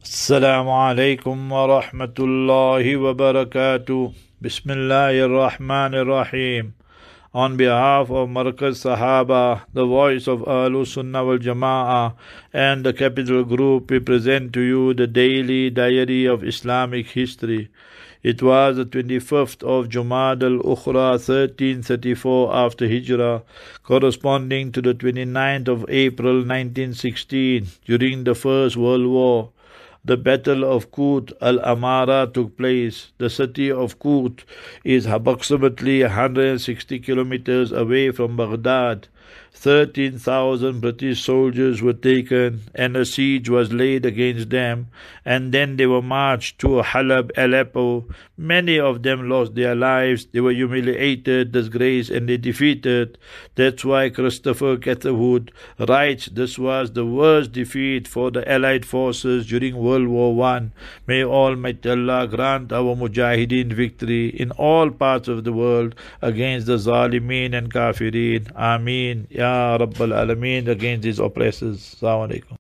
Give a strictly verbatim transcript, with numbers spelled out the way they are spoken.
Assalamu alaikum wa rahmatullahi wa barakatuh. Bismillahir Rahmanir Rahim. On behalf of Markaz Sahaba, the voice of Ahlus Sunnah wal Jama'ah, and the Capital Group, we present to you the daily diary of Islamic history. It was the twenty-fifth of Jumad al-Ukhra, thirteen thirty-four after Hijrah, corresponding to the twenty-ninth of April nineteen sixteen, during the First World War. The Battle of Kut al-Amara took place. The city of Kut is approximately one hundred sixty kilometers away from Baghdad. thirteen thousand British soldiers were taken and a siege was laid against them, and then they were marched to Halab, Aleppo. Many of them lost their lives. They were humiliated, disgraced, and they defeated. That's why Christopher Catherwood writes this was the worst defeat for the Allied forces during World War One. May Almighty Allah grant our Mujahideen victory in all parts of the world against the Zalimeen and Kafirin. Ameen. Ya Rabbal Alameen, against these oppressors. Assalamu alaikum.